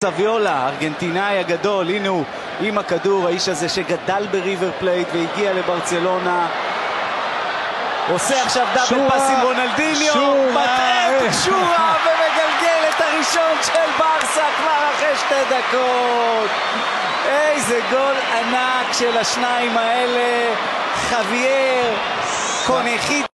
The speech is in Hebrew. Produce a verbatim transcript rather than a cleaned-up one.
סביולה, ארגנטינאי הגדול, הנה הוא עם הכדור, האיש הזה שגדל בריבר פלייט והגיע לברצלונה, עושה עכשיו דאבל פאס עם רונלדיניו, מטעה את שורה ומגלגל את הראשון של ברסה כבר אחרי שתי דקות. איזה גול ענק של השניים האלה, חווייר קונחיטו.